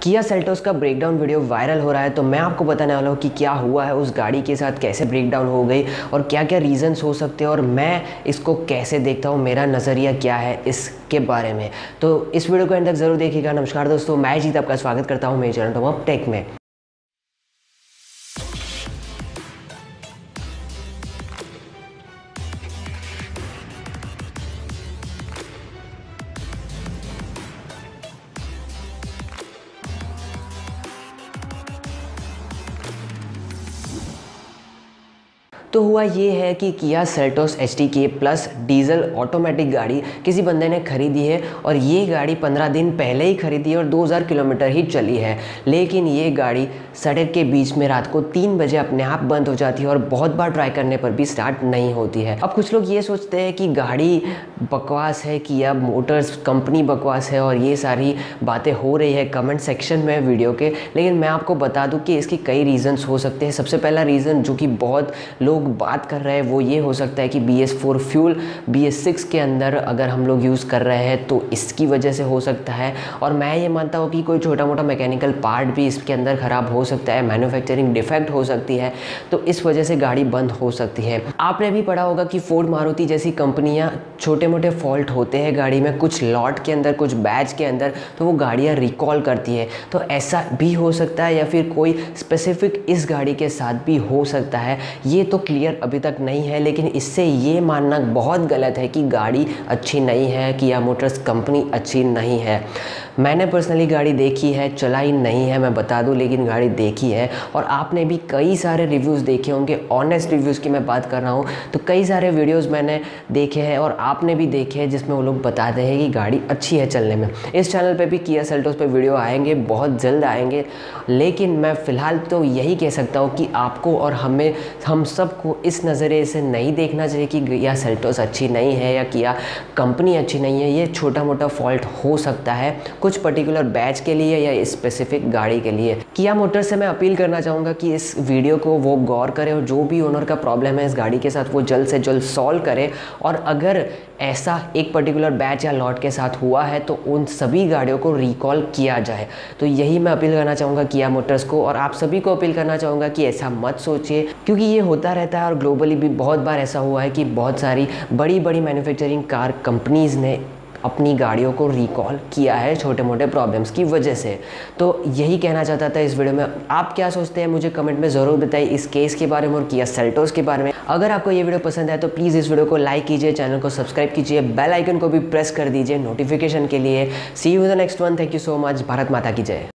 Kia Seltos का breakdown video viral हो रहा है, तो मैं आपको बताने वाला हूँ कि क्या हुआ है उस गाड़ी के साथ, कैसे ब्रेकडाउन हो गई और क्या क्या रीज़न्स हो सकते हैं और मैं इसको कैसे देखता हूँ, मेरा नज़रिया क्या है इसके बारे में। तो इस वीडियो को एंड तक ज़रूर देखिएगा। नमस्कार दोस्तों, मैं जीत आपका स्वागत करता हूँ मेरे चैनल टॉप टेक में। तो हुआ ये है कि Kia Seltos HTK plus diesel automatic गाड़ी किसी बंदे ने ख़रीदी है और ये गाड़ी 15 दिन पहले ही ख़रीदी है और 2000 किलोमीटर ही चली है। लेकिन ये गाड़ी सड़क के बीच में रात को 3 बजे अपने आप बंद हो जाती है और बहुत बार ट्राई करने पर भी स्टार्ट नहीं होती है। अब कुछ लोग ये सोचते हैं कि गाड़ी बकवास है, किया मोटर्स कंपनी बकवास है और ये सारी बातें हो रही है कमेंट सेक्शन में वीडियो के। लेकिन मैं आपको बता दूं कि इसकी कई रीज़न्स हो सकते हैं। सबसे पहला रीज़न जो कि बहुत लोग बात कर रहे हैं वो ये हो सकता है कि BS4 फ्यूल BS6 के अंदर अगर हम लोग यूज़ कर रहे हैं तो इसकी वजह से हो सकता है। और मैं ये मानता हूँ कि कोई छोटा मोटा मैकेनिकल पार्ट भी इसके अंदर ख़राब हो सकता है, मैन्युफैक्चरिंग डिफेक्ट हो सकती है, तो इस वजह से गाड़ी बंद हो सकती है। आपने भी पढ़ा होगा कि फोर्ड मारुति जैसी कंपनियाँ छोटे मोटे फॉल्ट होते हैं गाड़ी में, कुछ लॉट के अंदर, कुछ बैच के अंदर, तो वो गाड़ियाँ रिकॉल करती है। तो ऐसा भी हो सकता है या फिर कोई स्पेसिफिक इस गाड़ी के साथ भी हो सकता है। ये तो क्लियर अभी तक नहीं है, लेकिन इससे ये मानना बहुत गलत है कि गाड़ी अच्छी नहीं है, किया मोटर्स कंपनी अच्छी नहीं है। मैंने पर्सनली गाड़ी देखी है, चलाई नहीं है मैं बता दूं, लेकिन गाड़ी देखी है। और आपने भी कई सारे रिव्यूज़ देखे होंगे, ऑनेस्ट रिव्यूज़ की मैं बात कर रहा हूँ, तो कई सारे वीडियोज़ मैंने देखे हैं और आपने भी देखे हैं जिसमें वो लोग बताते हैं कि गाड़ी अच्छी है चलने में। इस चैनल पे भी किया सेल्टोस पे वीडियो आएंगे, बहुत जल्द आएंगे। लेकिन मैं फ़िलहाल तो यही कह सकता हूँ कि आपको और हम सबको इस नज़रिए से नहीं देखना चाहिए कि किया सेल्टोस अच्छी नहीं है या किया कंपनी अच्छी नहीं है। ये छोटा मोटा फॉल्ट हो सकता है कुछ पर्टिकुलर बैच के लिए या स्पेसिफिक गाड़ी के लिए। किया मोटर्स से मैं अपील करना चाहूँगा कि इस वीडियो को वो गौर करे और जो भी ओनर का प्रॉब्लम है इस गाड़ी के साथ वो जल्द से जल्द सॉल्व करे। और अगर ऐसा एक पर्टिकुलर बैच या लॉट के साथ हुआ है तो उन सभी गाड़ियों को रिकॉल किया जाए। तो यही मैं अपील करना चाहूँगा किया मोटर्स को, और आप सभी को अपील करना चाहूँगा कि ऐसा मत सोचिए, क्योंकि ये होता रहता है और ग्लोबली भी बहुत बार ऐसा हुआ है कि बहुत सारी बड़ी बड़ी मैन्युफैक्चरिंग कार कंपनीज़ ने अपनी गाड़ियों को रिकॉल किया है छोटे मोटे प्रॉब्लम्स की वजह से। तो यही कहना चाहता था इस वीडियो में। आप क्या सोचते हैं मुझे कमेंट में ज़रूर बताइए इस केस के बारे में और किया सेल्टोस के बारे में। अगर आपको ये वीडियो पसंद आए तो प्लीज़ इस वीडियो को लाइक कीजिए, चैनल को सब्सक्राइब कीजिए, बेल आइकन को भी प्रेस कर दीजिए नोटिफिकेशन के लिए। See you in the next one. Thank you so much. Bharat माता की जय।